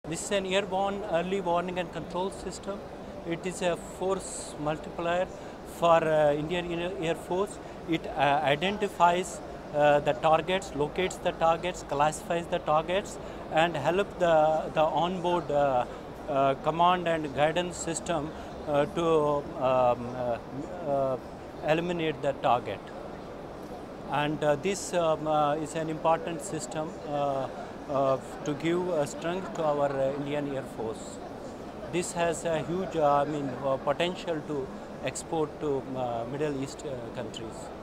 This is an airborne early warning and control system. It is a force multiplier for Indian Air Force. It identifies the targets, locates the targets, classifies the targets, and help the onboard command and guidance system to eliminate the target. And this is an important system to give strength to our Indian Air Force. This has a huge potential to export to Middle East countries.